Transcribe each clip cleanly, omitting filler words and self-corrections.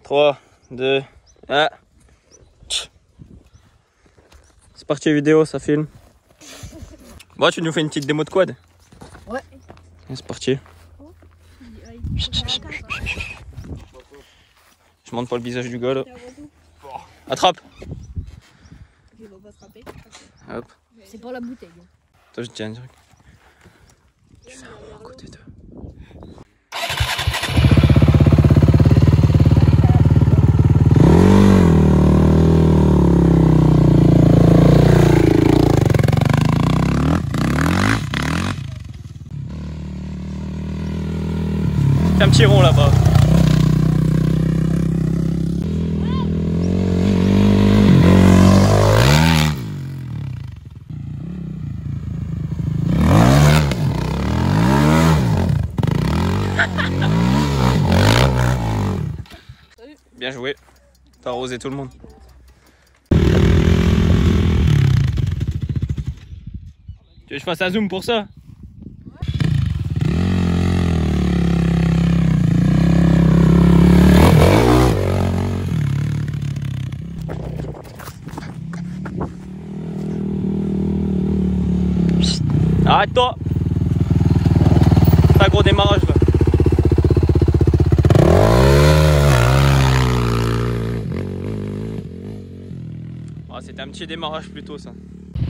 3, 2, 1. C'est parti vidéo, ça filme. Bon, tu nous fais une petite démo de quad? Ouais. C'est parti. Je montre pas le visage du gars là. Attrape. Il va pas se frapper. Hop. C'est pour la bouteille. Toi je tiens direct. Tu fais un rond à côté d'eux. Fais un petit rond là-bas. Bien joué. T'as arrosé tout le monde. Tu veux que je fasse un zoom pour ça? Arrête-toi! C'est un gros démarrage là. Ah, c'était un petit démarrage plutôt ça.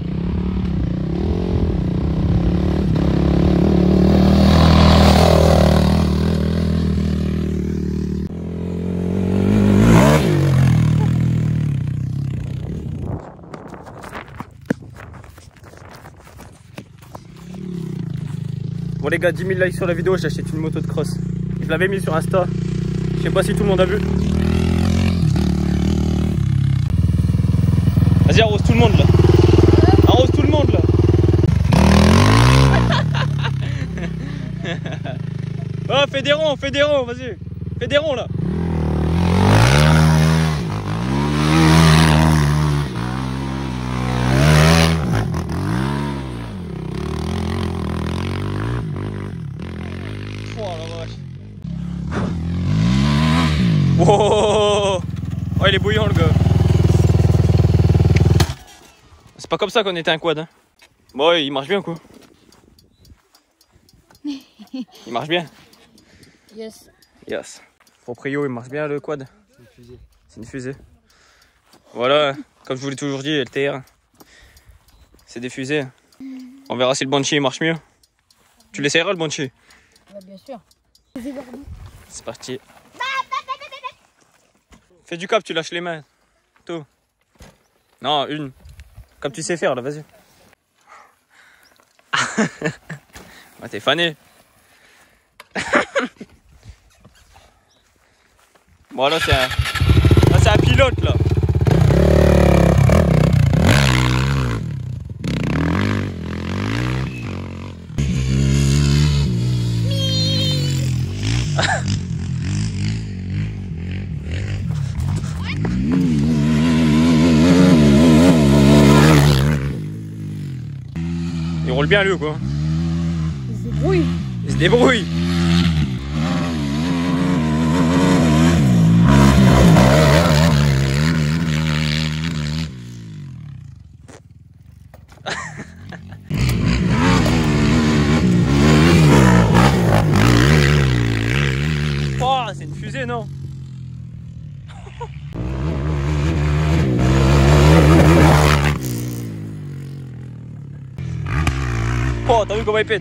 Bon les gars, 10 000 likes sur la vidéo, j'achète une moto de cross. Je l'avais mis sur Insta. Je sais pas si tout le monde a vu. Vas-y, arrose tout le monde là. Arrose tout le monde là. Oh, fais des ronds, vas-y. Fais des ronds là. Wow. Oh, il est bouillant le gars. C'est pas comme ça qu'on était un quad hein. Bon il marche bien quoi. Il marche bien. Yes. Yes. Proprio il marche bien le quad. C'est une fusée. C'est une fusée. Voilà, comme je vous l'ai toujours dit, LTR. C'est des fusées. On verra si le Banshee marche mieux. Tu l'essayeras le Banshee? Ouais, bien sûr. C'est parti. Fais du cap, tu lâches les mains. Tout. Non, une. Comme tu sais faire là, vas-y. Ah, t'es fané. Bon là c'est un pilote là. Il roule bien lui ou quoi? Il se débrouille. Il se débrouille. Oh, c'est une fusée non? Oh, t'as vu comment il pète?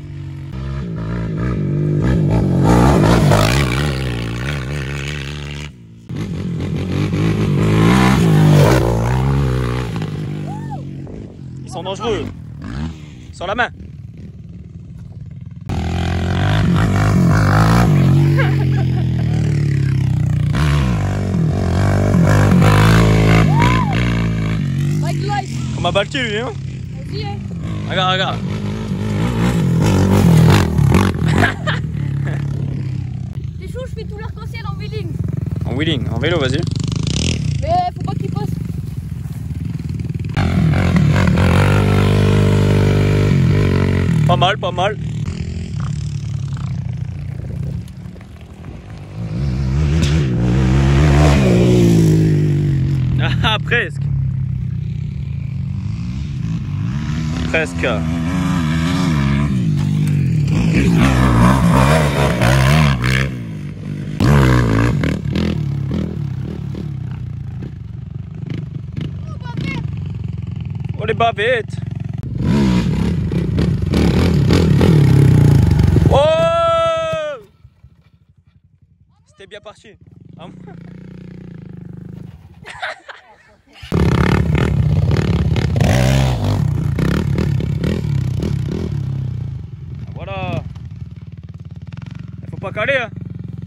Ils sont dangereux. Sur la main. On m'a balqué lui hein. Vas-y hein. Regarde, regarde. T'es chaud, je fais tout l'arc-en-ciel en wheeling. En wheeling, en vélo, vas-y. Mais faut pas qu'il passe. Pas mal, pas mal. Presque. Oh les bavettes. Oh, c'était bien parti. Ah. Voilà. Il faut pas caler hein.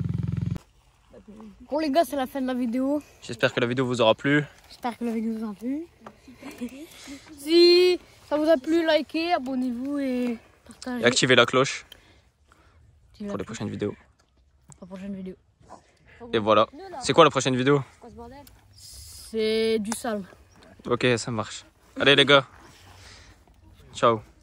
Bon les gars, c'est la fin de la vidéo. J'espère que la vidéo vous aura plu. J'espère que la vidéo vous a plu. Si ça vous a plu, likez, abonnez-vous et partagez. Et activez la cloche pour les prochaines vidéos. Pour la prochaine vidéo. Et voilà. C'est quoi la prochaine vidéo? C'est du sale. Ok, ça marche. Allez les gars. Ciao.